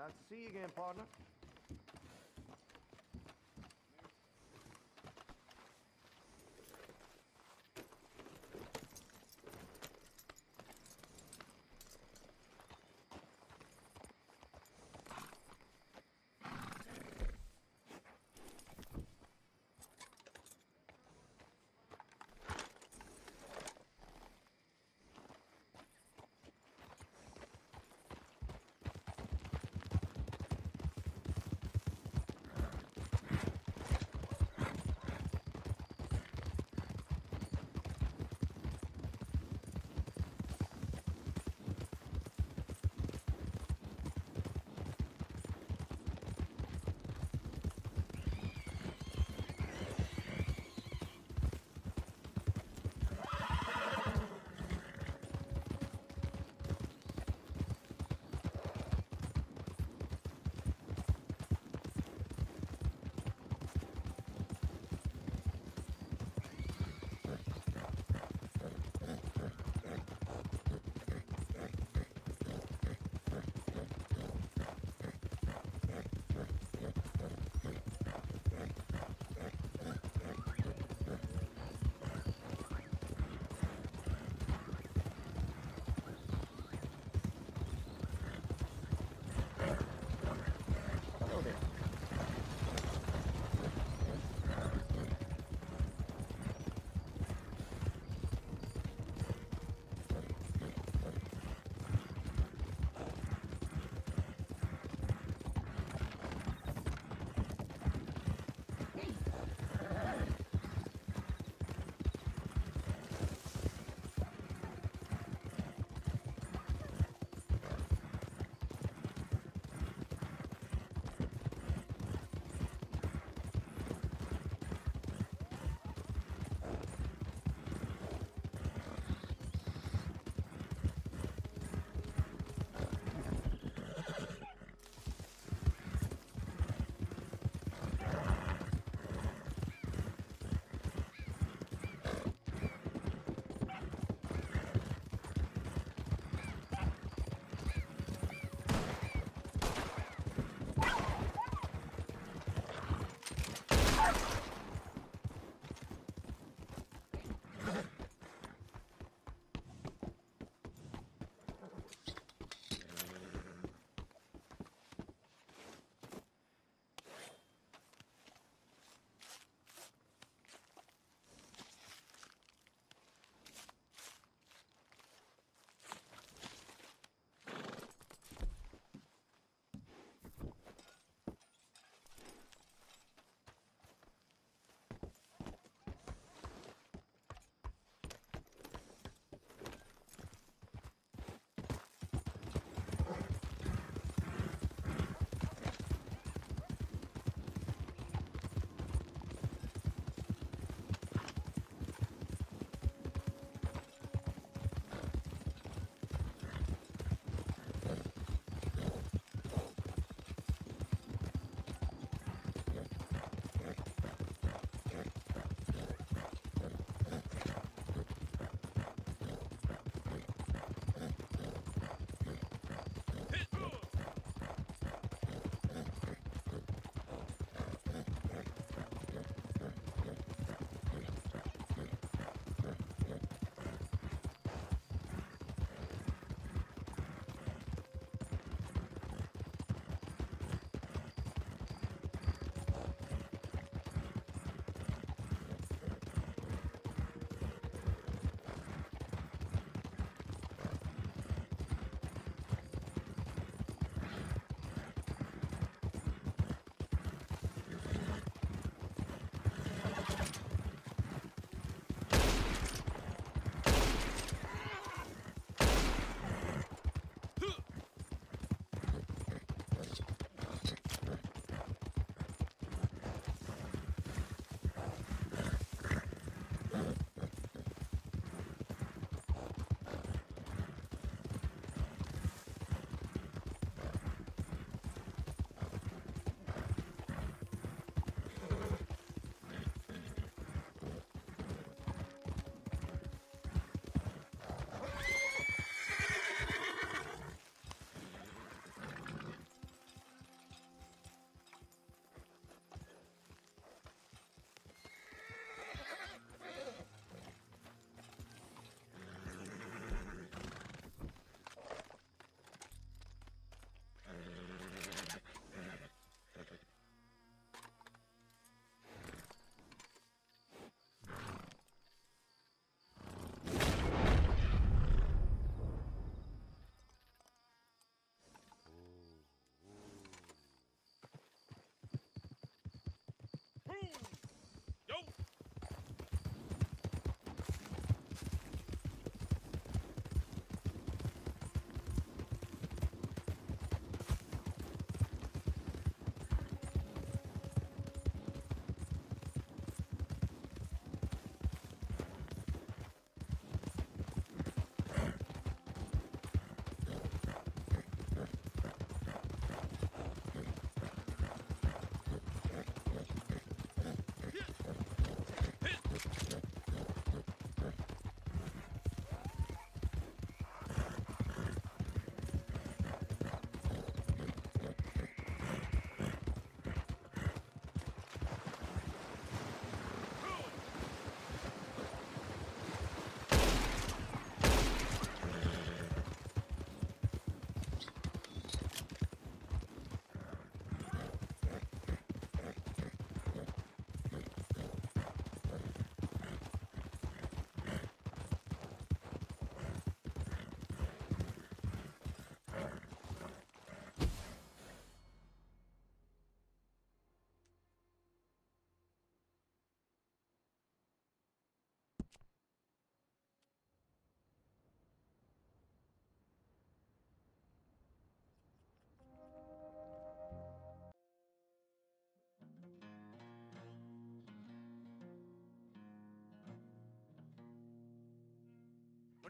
Glad to see you again, partner.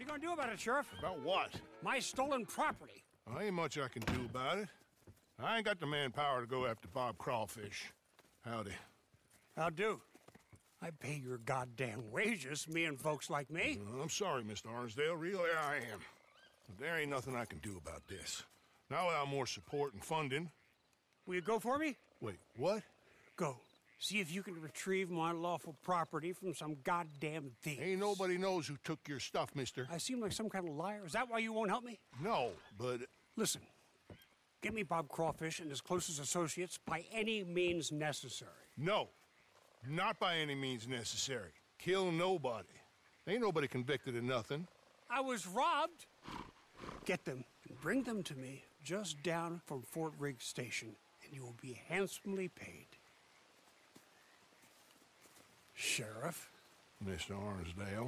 you gonna do about it, Sheriff? About what? My stolen property. Well, ain't much I can do about it. I ain't got the manpower to go after Bob Crawfish. Howdy. I'll do. I pay your goddamn wages, me and folks like me. I'm sorry, Mr. Arnsdale. Really, I am. But there ain't nothing I can do about this. Not without more support and funding. Will you go for me? Wait, what? Go. See if you can retrieve my lawful property from some goddamn thief. Ain't nobody knows who took your stuff, mister. I seem like some kind of liar. Is that why you won't help me? No, but... Listen. Get me Bob Crawfish and his closest associates by any means necessary. No. Not by any means necessary. Kill nobody. Ain't nobody convicted of nothing. I was robbed. Get them and bring them to me just down from Fort Riggs Station, and you will be handsomely paid. Sheriff? Mr. Arnsdale.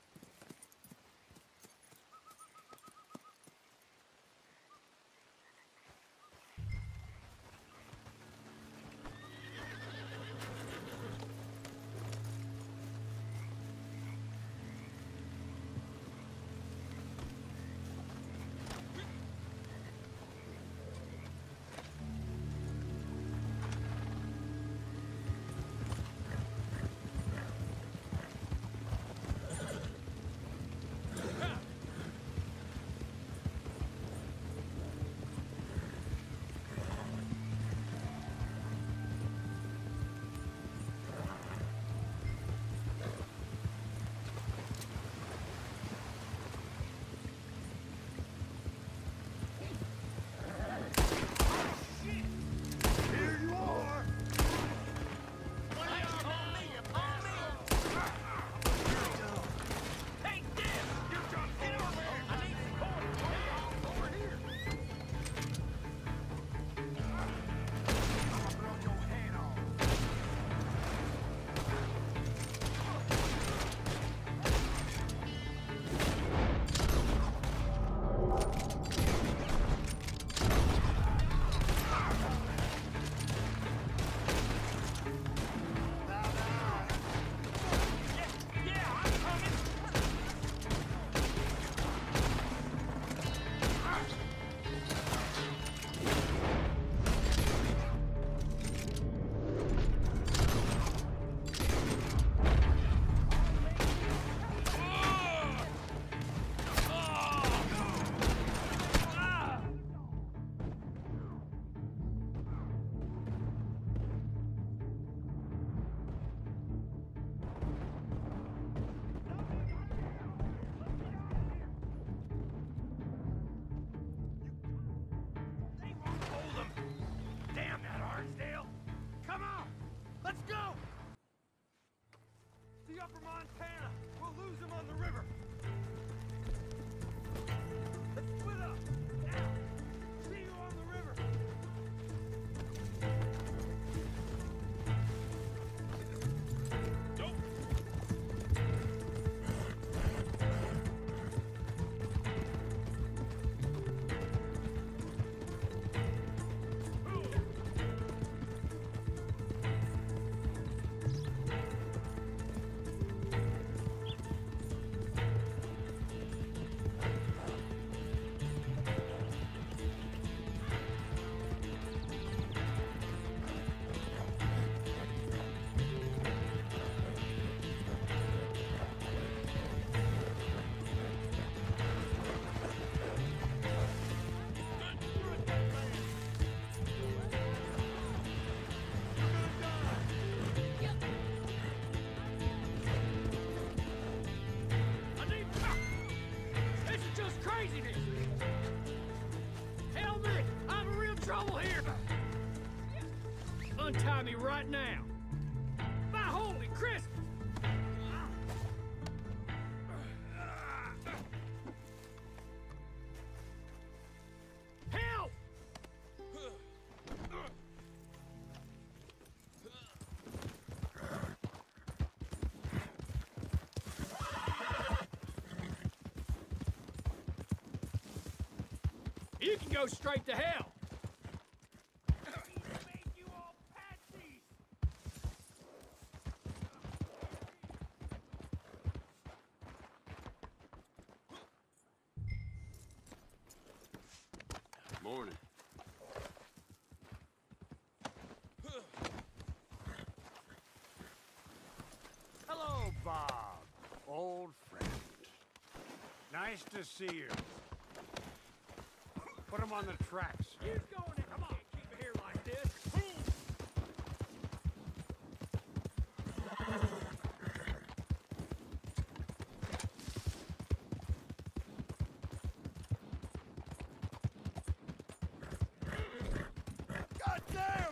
Upper Montana. We'll lose him on the river. Let's split up. Now. See you on the river. Nope. Untie me right now. My holy Christmas! Help! You can go straight to hell. Morning. Hello, Bob. Old friend. Nice to see you. Put him on the tracks. Keep going. Come on. Keep it here like this. God damn!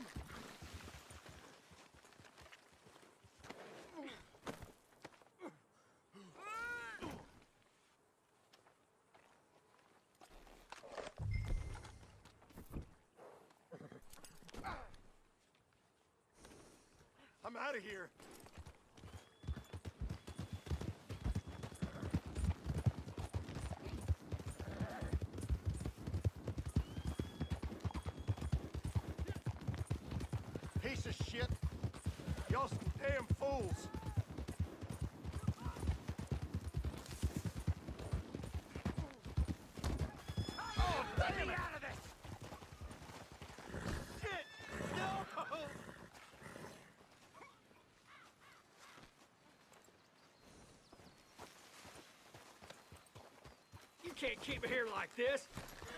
I'm out of here. Piece of shit. Y'all some damn fools. Oh, damn it! Out of this. Shit. No. You can't keep it here like this.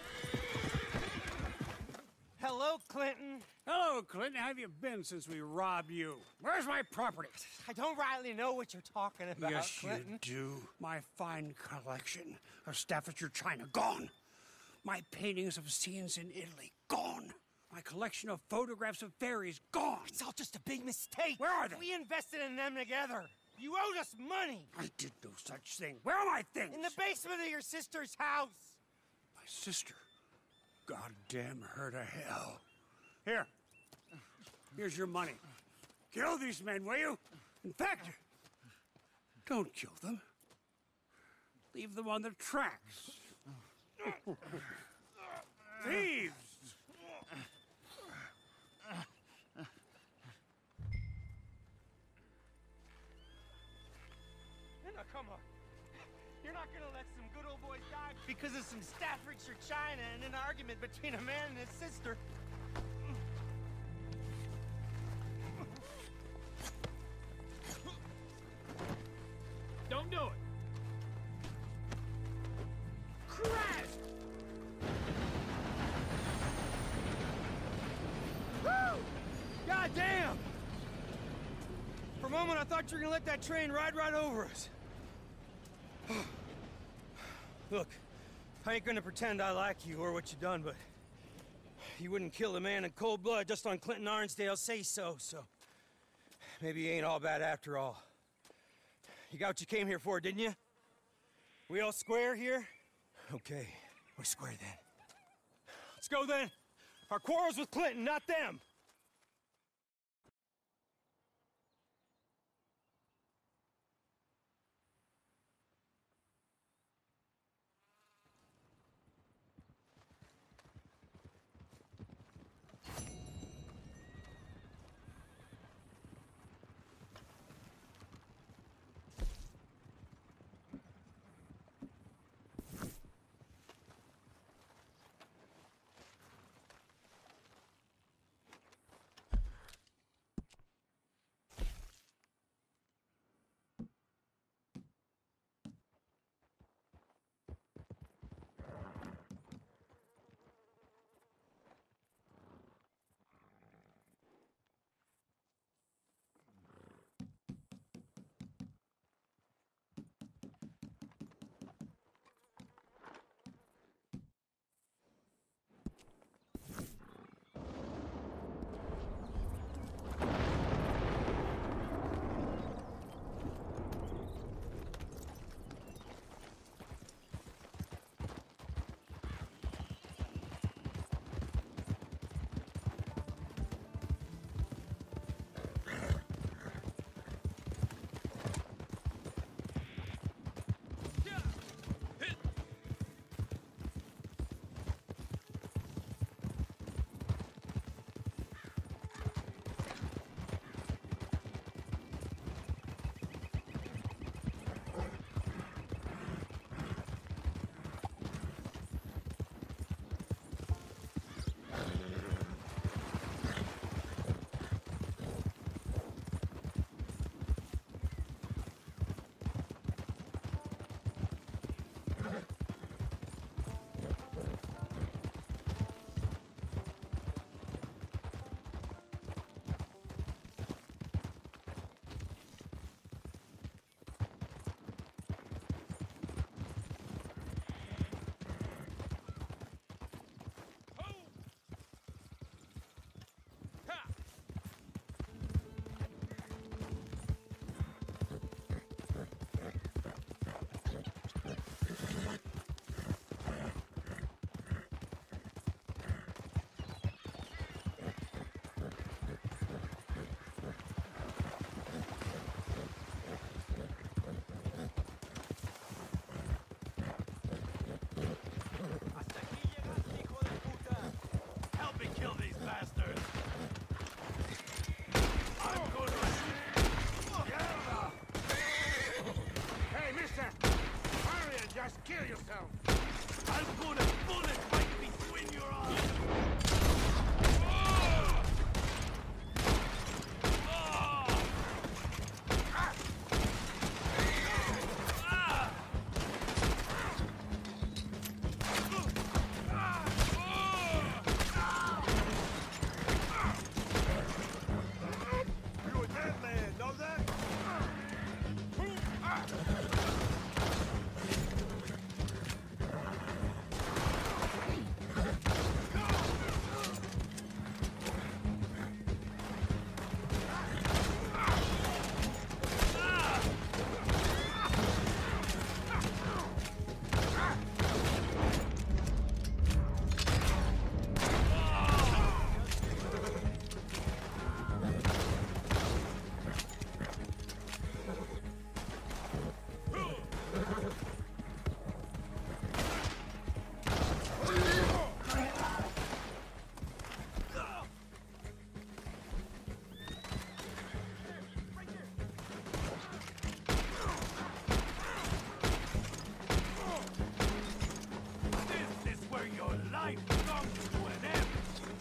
Hello, Clinton. Hello, Clinton. How have you been since we robbed you? Where's my property? I don't rightly know what you're talking about, Yes, Clinton. you do. My fine collection of Staffordshire china gone. My paintings of scenes in Italy gone. My collection of photographs of fairies gone. It's all just a big mistake. Where are they? We invested in them together. You owed us money. I did no such thing. Where are my things? In the basement of your sister's house. My sister. Goddamn her to hell. Here. Here's your money. Kill these men, will you? In fact, don't kill them. Leave them on the tracks. Thieves! Now, come on. You're not gonna let some good old boys die because of some Staffordshire china and an argument between a man and his sister. Don't do it. Crash! Woo! God damn! For a moment, I thought you were gonna let that train ride right over us. Look, I ain't gonna pretend I like you or what you done, but you wouldn't kill a man in cold blood just on Clinton Arnsdale's say-so, so maybe you ain't all bad after all. You got what you came here for, didn't you? We all square here? Okay, we're square then. Let's go then. Our quarrel's with Clinton, not them. kill yourself! I'll put a bullet right between your eyes! You a dead man, know that? This is where your life comes to an end!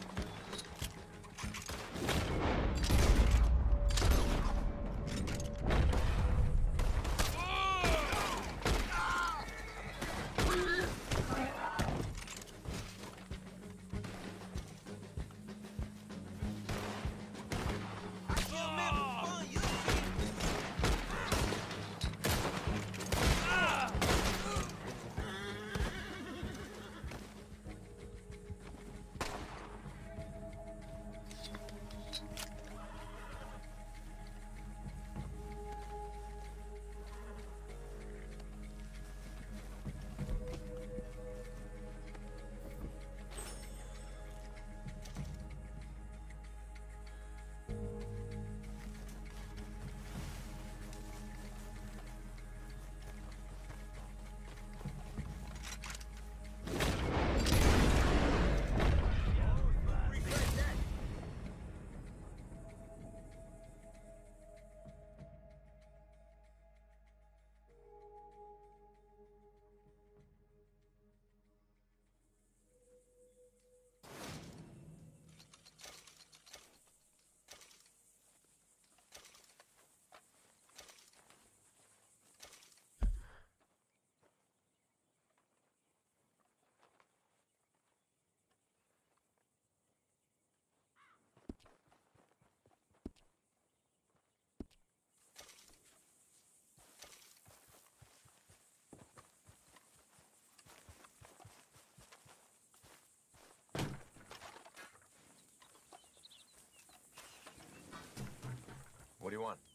What do you want?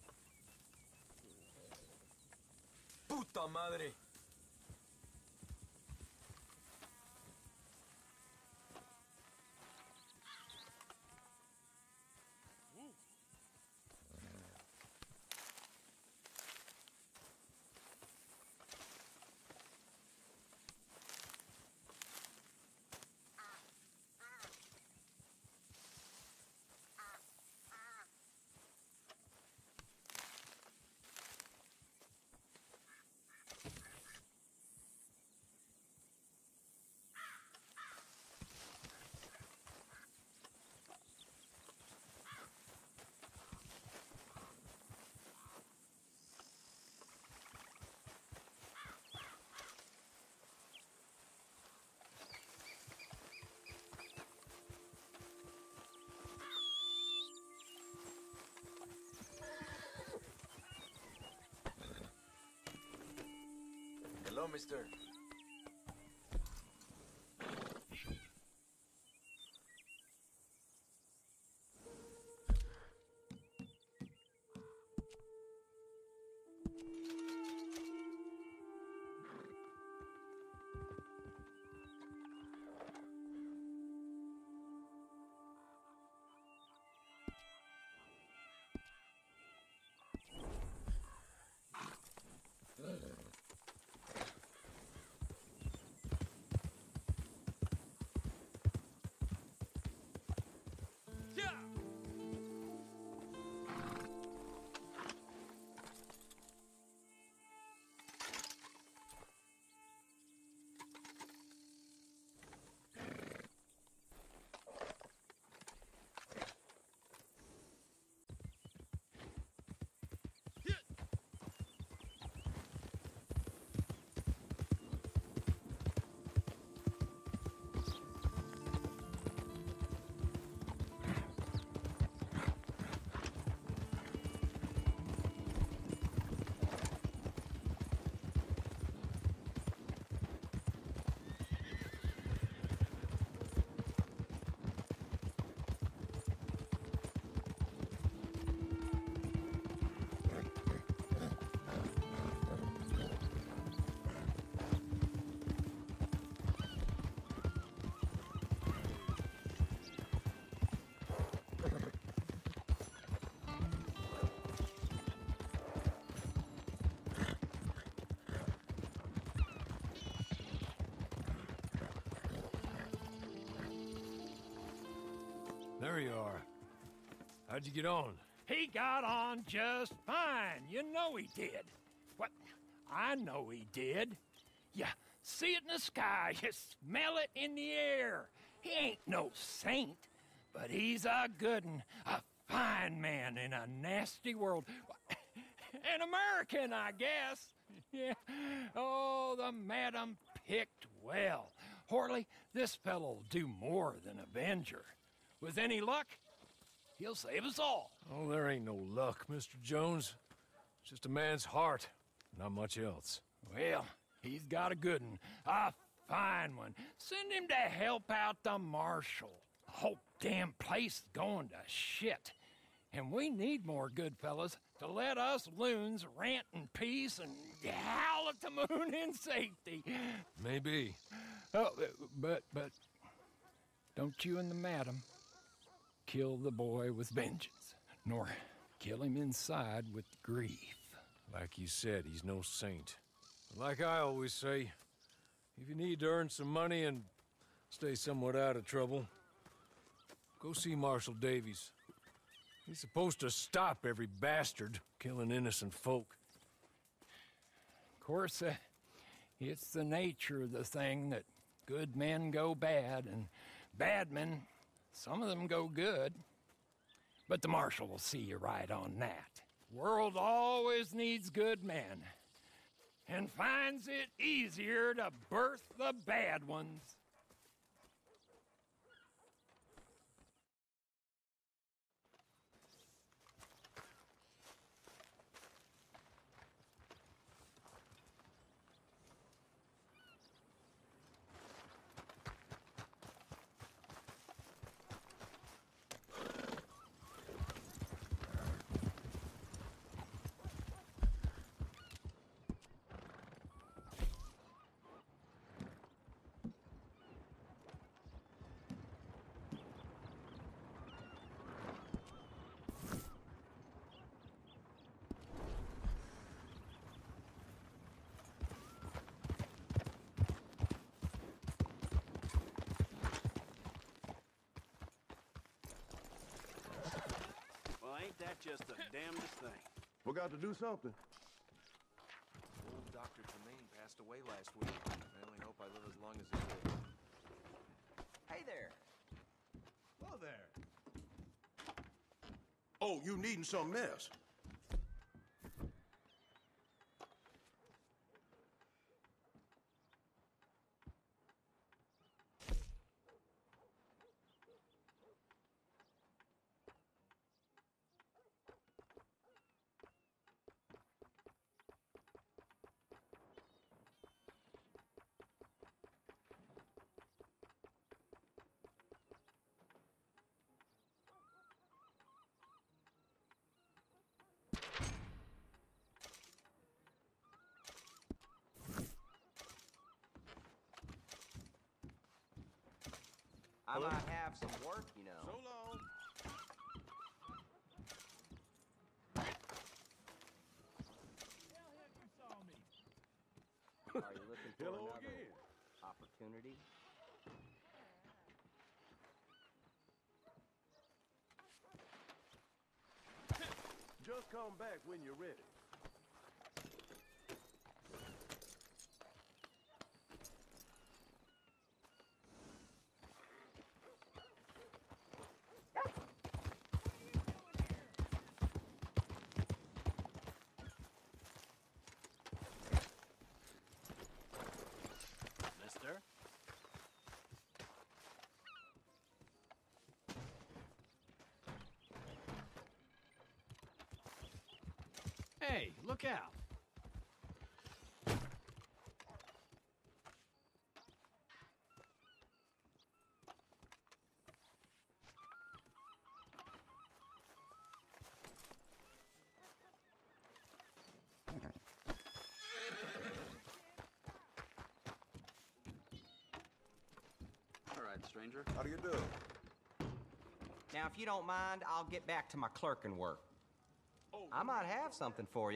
Puta madre! Hello, mister. you are. How'd you get on? He got on just fine. You know he did. What? I know he did. You see it in the sky. You smell it in the air. He ain't no saint, but he's a good 'un, a fine man in a nasty world. An American, I guess. Yeah. Oh, the madam picked well. Horley, this fellow'll do more than Avenger. With any luck, he'll save us all. Oh, there ain't no luck, Mr. Jones. It's just a man's heart, not much else. Well, he's got a good 'un, a fine one. Send him to help out the marshal. The whole damn place is going to shit. And we need more good fellas to let us loons rant in peace and howl at the moon in safety. Maybe. Oh, but don't you and the madam kill the boy with vengeance, nor kill him inside with grief. Like you said, he's no saint. Like I always say, if you need to earn some money and stay somewhat out of trouble, go see Marshal Davies. He's supposed to stop every bastard killing innocent folk. Of course, it's the nature of the thing that good men go bad, and bad men, some of them go good. But the marshal will see you right on that. World always needs good men, and finds it easier to birth the bad ones. Ain't that just the damnedest thing? We got to do something. Old Dr. Tremaine passed away last week. I only hope I live as long as he did. Hey there. Hello there. Oh, you needing something else? I might have some work, you know. So long. Are you looking for Hello another again. opportunity? Just come back when you're ready. Mister? Hey, look out. All right, stranger. How do you do? Now, if you don't mind, I'll get back to my clerking work. I might have something for you.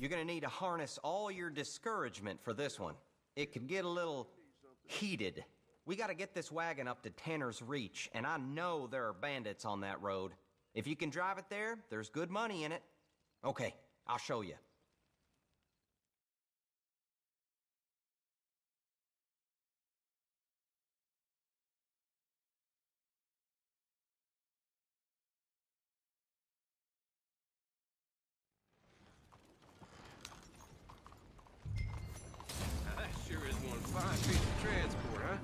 You're gonna need to harness all your discouragement for this one. It could get a little heated. We gotta get this wagon up to Tanner's Reach, and I know there are bandits on that road. If you can drive it there, there's good money in it. Okay, I'll show you. That sure is one fine piece of transport, huh?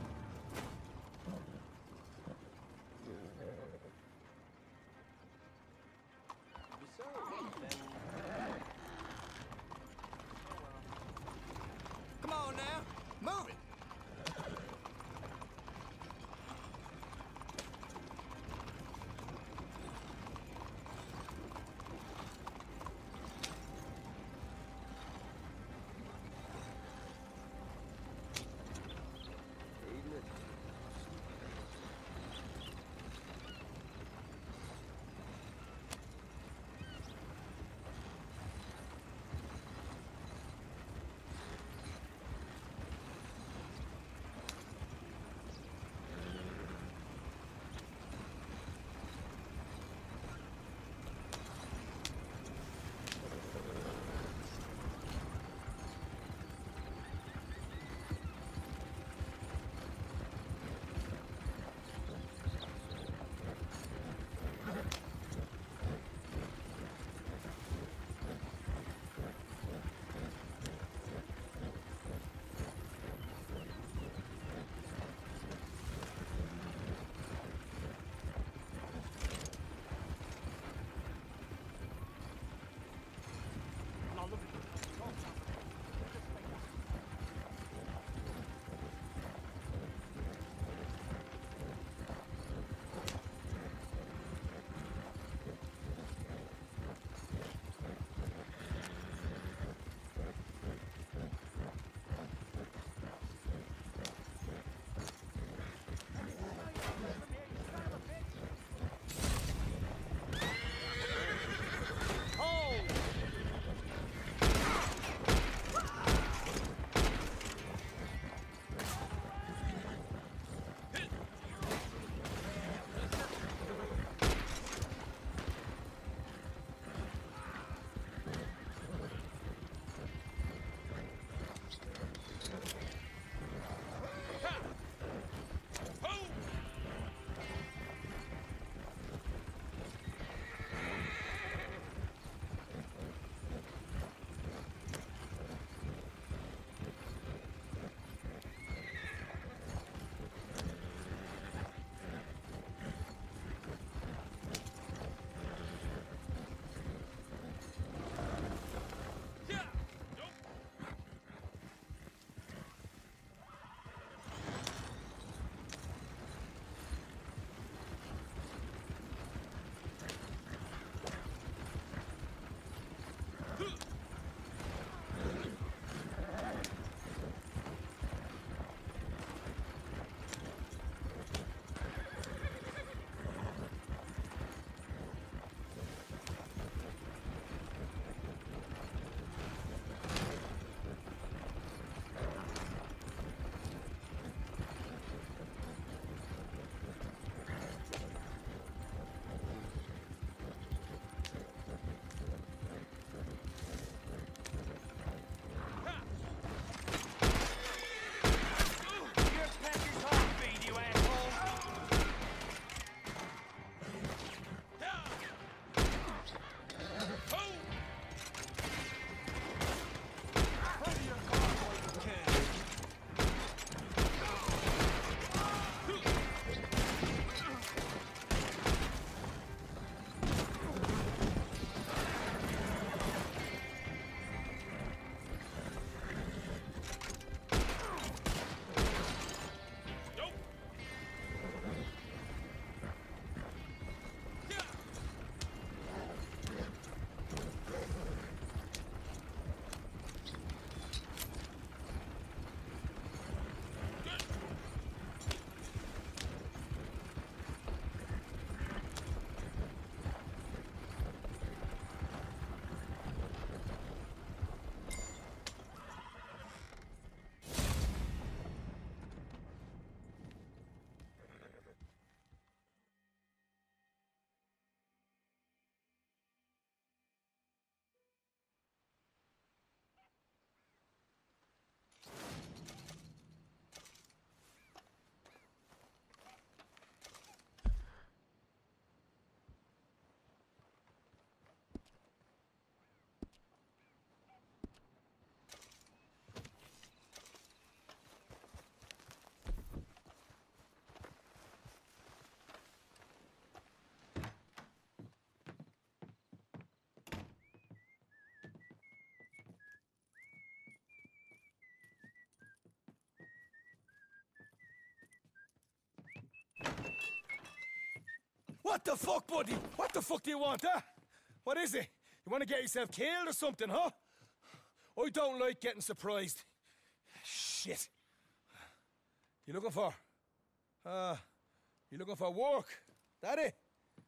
What the fuck, buddy? What the fuck do you want, huh? What is it? You want to get yourself killed or something, huh? I don't like getting surprised. Shit. You looking for? You looking for work? That it?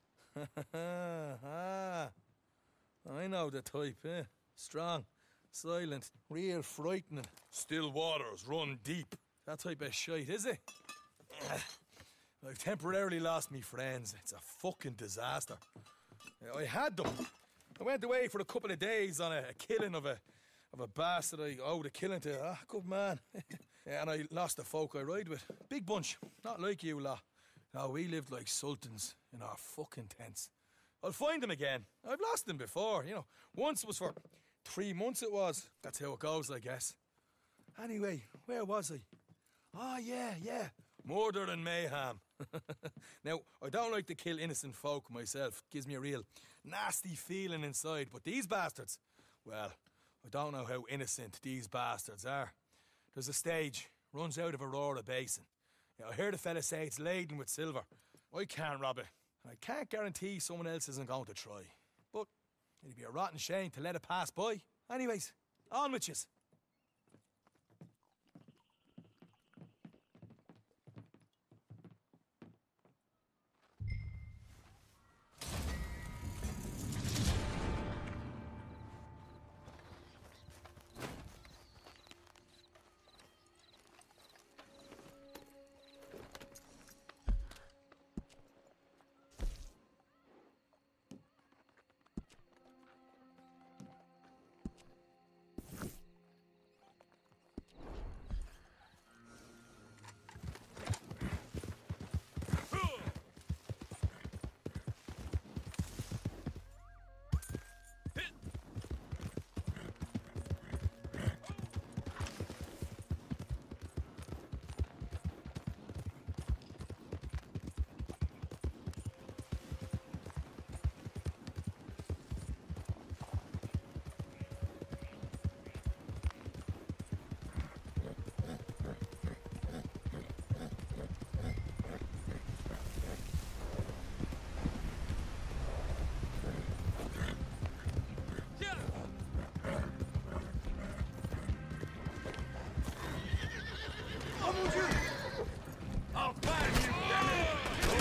I know the type, eh? Strong, silent, real frightening. Still waters run deep. That type of shite, is it? I've temporarily lost me friends. It's a fucking disaster. I had them. I went away for a couple of days on a killing of a bastard I owed a killing to. Ah, good man. Yeah, and I lost the folk I ride with. Big bunch. Not like you lot. No, we lived like sultans in our fucking tents. I'll find them again. I've lost them before, you know. Once was for 3 months it was. That's how it goes, I guess. Anyway, where was I? Oh, yeah. Murder and mayhem. Now, I don't like to kill innocent folk myself. Gives me a real nasty feeling inside. But these bastards, well, I don't know how innocent these bastards are. There's a stage, runs out of Aurora Basin. I heard a fella say it's laden with silver. I can't rob it. I can't guarantee someone else isn't going to try. But it'd be a rotten shame to let it pass by. Anyways, on with yous. I'll find you, damn it!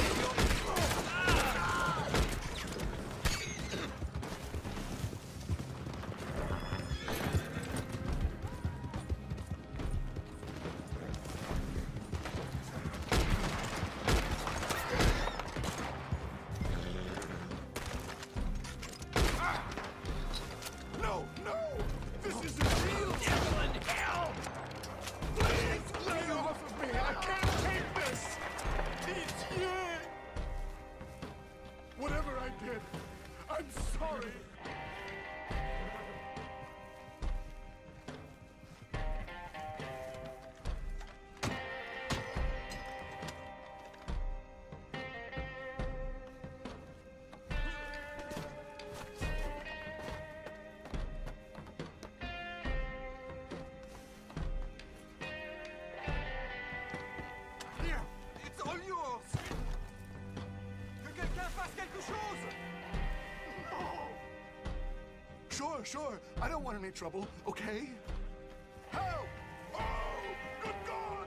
No! This isn't real! Devil in hell! Please, lay off of me! I can't take this! It's you! Whatever I did, I'm sorry! Here, it's all yours! Que quelqu'un fasse quelque chose! No! Sure. I don't want any trouble, okay? Help! Oh! Good God!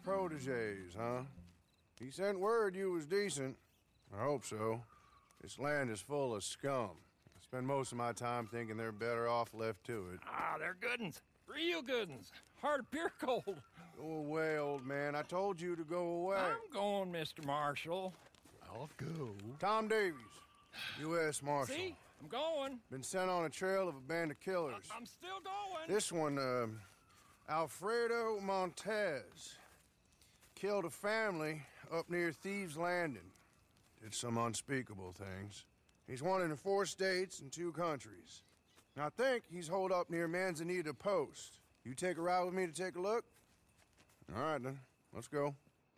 proteges, huh? He sent word you was decent. I hope so. This land is full of scum. I spend most of my time thinking they're better off left to it. Ah, they're good uns. Real good uns. Hard of pure cold. Go away, old man. I told you to go away. I'm going, Mr. Marshal. I'll go. Tom Davies, U.S. Marshal. See? I'm going. Been sent on a trail of a band of killers. I'm still going. This one, Alfredo Montez. Killed a family up near Thieves' Landing. Did some unspeakable things. He's wanted in 4 states and 2 countries. I think he's holed up near Manzanita Post. You take a ride with me to take a look? All right, then. Let's go.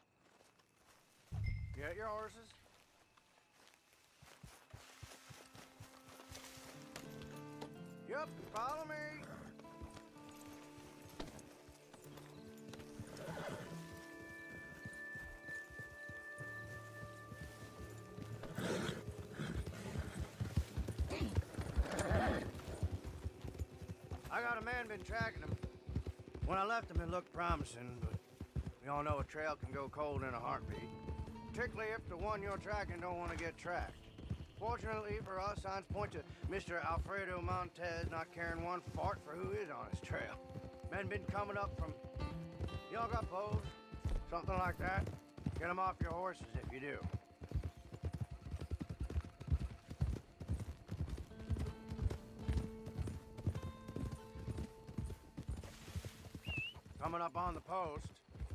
Get your horses. Yep, follow me. I got a man been tracking him. When I left him, it looked promising, but we all know a trail can go cold in a heartbeat. Particularly if the one you're tracking don't want to get tracked. Fortunately for us, signs point to Mr. Alfredo Montez not caring one fart for who is on his trail. Men been coming up from... Y'all got bows? Something like that? Get them off your horses if you do. Coming up on the post.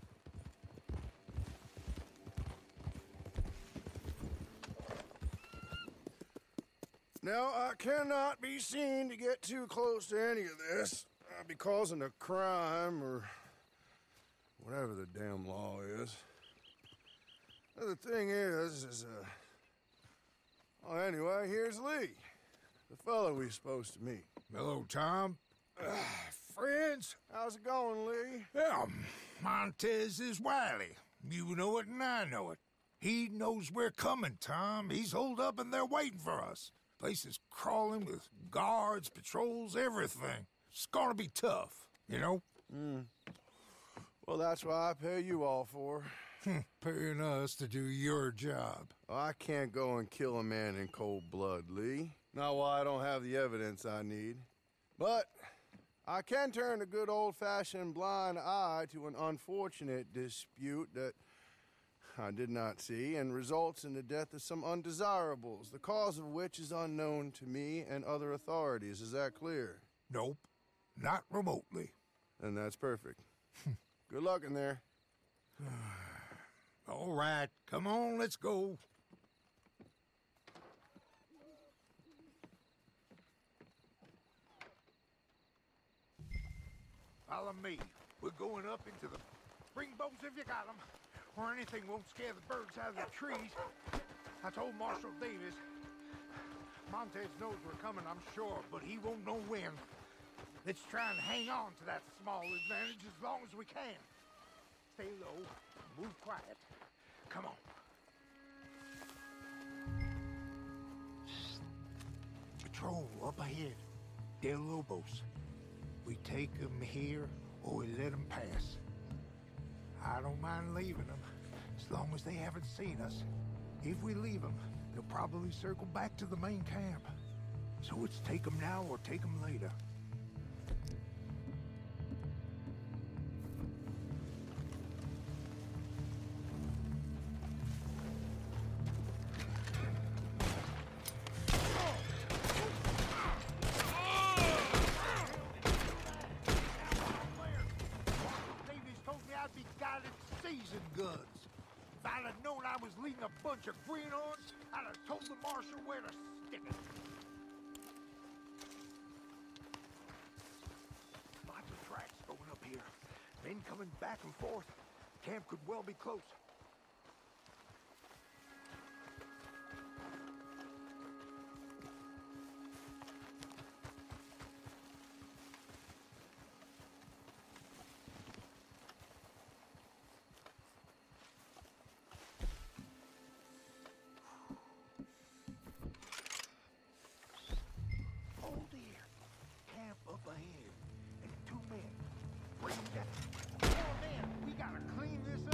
Now, I cannot be seen to get too close to any of this. I'd be causing a crime or whatever the damn law is. The thing is, well, anyway, here's Lee, the fellow we're supposed to meet. Hello, Tom. Friends? How's it going, Lee? Yeah, Montez is wily. You know it and I know it. He knows we're coming, Tom. He's holed up and they're waiting for us. Place is crawling with guards, patrols, everything. It's gonna be tough, you know? Well, that's why I pay you all for. Paying us to do your job. I can't go and kill a man in cold blood, Lee. Not while I don't have the evidence I need. But I can turn a good old-fashioned blind eye to an unfortunate dispute that I did not see and results in the death of some undesirables, the cause of which is unknown to me and other authorities. Is that clear? Nope. Not remotely. And that's perfect. Good luck in there. All right, come on, let's go. Follow me. We're going up into the... Bring bows if you got them, or anything won't scare the birds out of the trees. I told Marshal Davis. Montez knows we're coming, I'm sure, but he won't know when. Let's try and hang on to that small advantage as long as we can. Stay low, move quiet. Come on. Patrol up ahead. Del Lobos. We take them here, or we let them pass. I don't mind leaving them, as long as they haven't seen us. If we leave them, they'll probably circle back to the main camp. So it's take them now or take them later. Guns. If I'd have known I was leading a bunch of greenhorns, I'd have told the marshal where to stick it. Lots of tracks going up here. Men coming back and forth. Camp could well be close. Up ahead, and 2 men. Bring them down. 4 men. We gotta clean this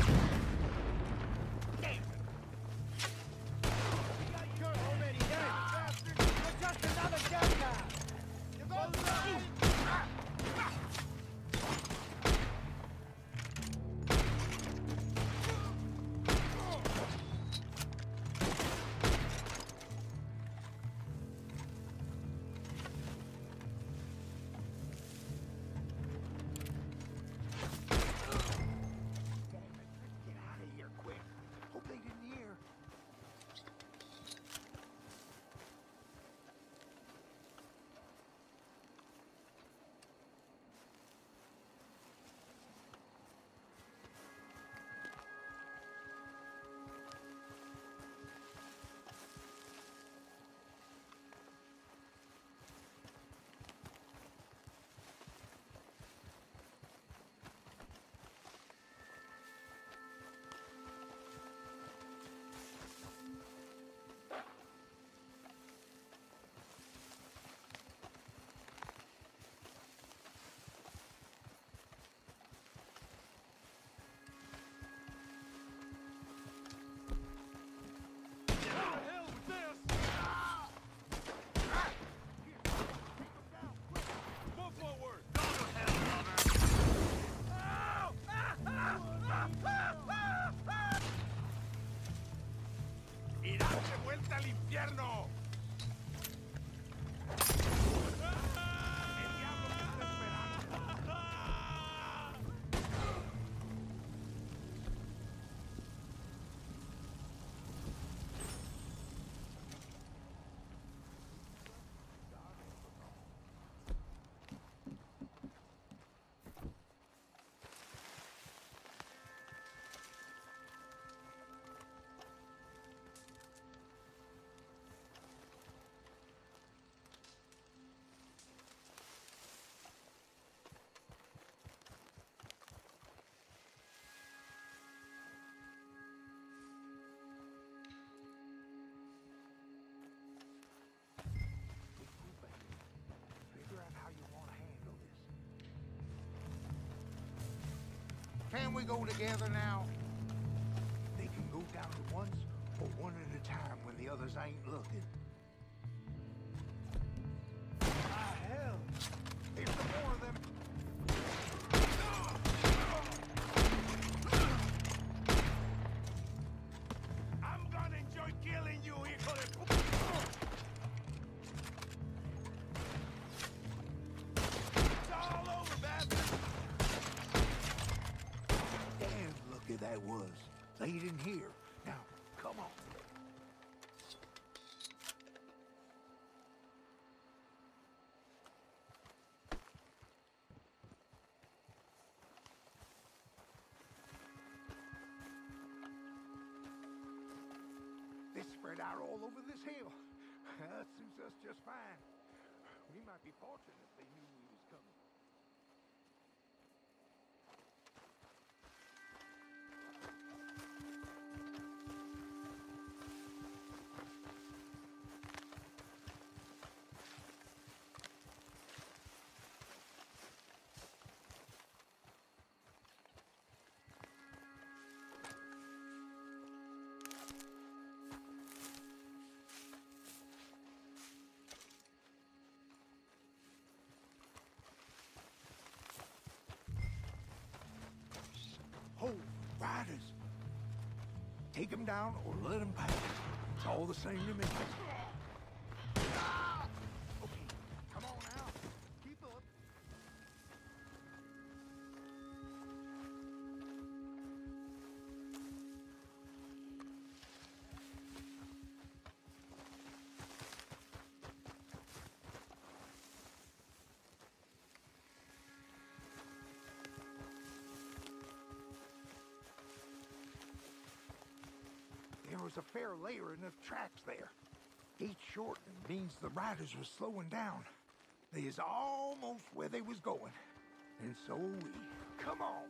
we go together now? They can go down at once or one at a time when the others ain't looking. Ah, hell! Here's some more of them. I'm gonna enjoy killing you, hijo de pu... It's all over, bastard! Damn lucky that was. They didn't hear. Now, come on. They spread out all over this hill. That suits us just fine. We might be fortunate if they knew we was coming. Oh, riders. Take them down or let them pass. It's all the same to me. Okay, come on now. Keep up. There was a fair layering of tracks there. Each shortening means the riders was slowing down. They is almost where they was going. And so are we. Come on.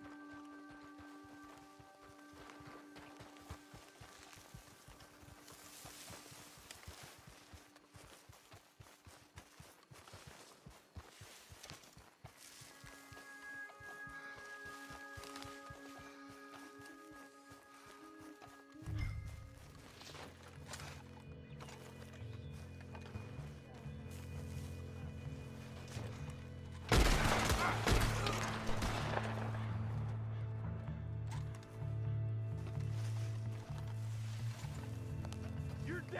You're dead!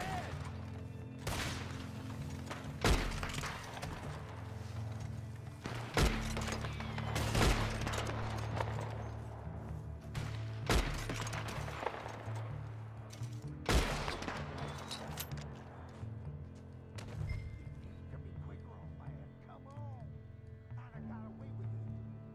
Can be quicker on land. Come on. I got away with it.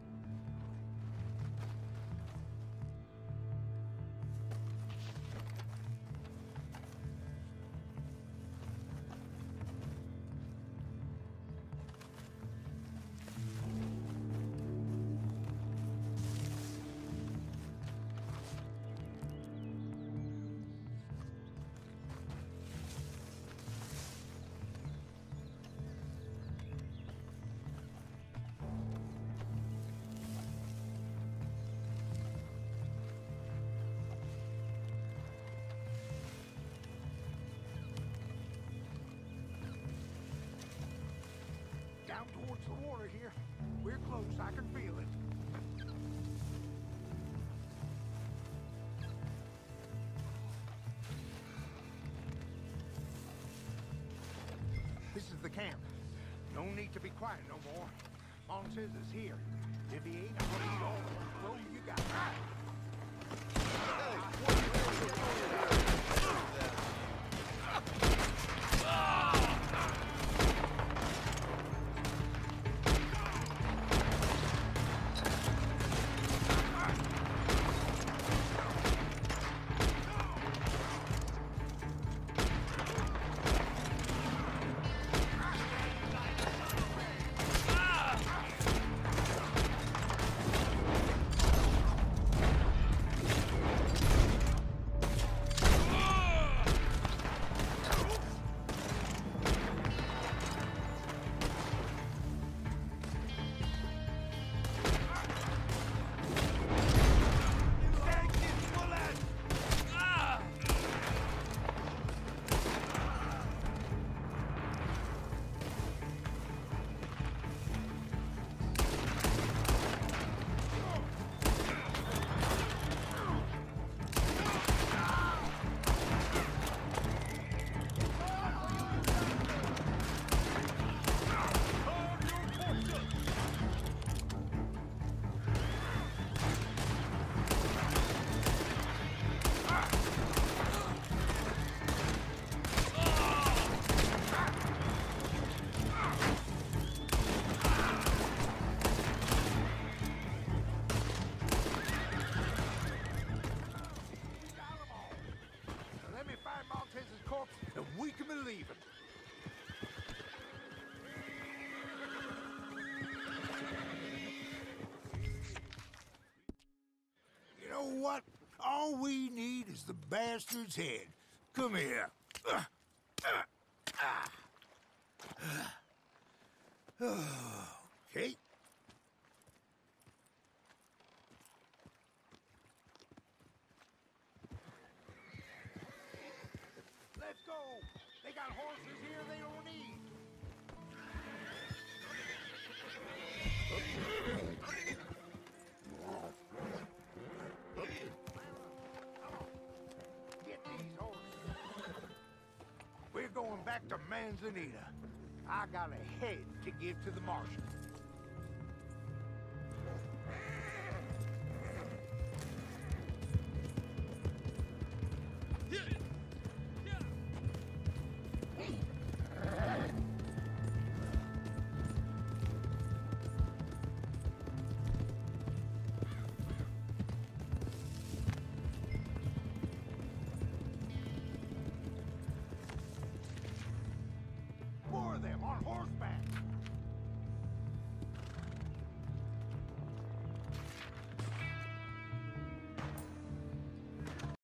Down towards the water here. We're close. I can feel it. This is the camp. No need to be quiet no more. Montez is here. If he ain't, I'm gonna eat all the roll you got. All we need is the bastard's head. Come here. Okay. Let's go. They got horses here they don't need. Get these horses. We're going back to Manzanita. I got a head to give to the marshal.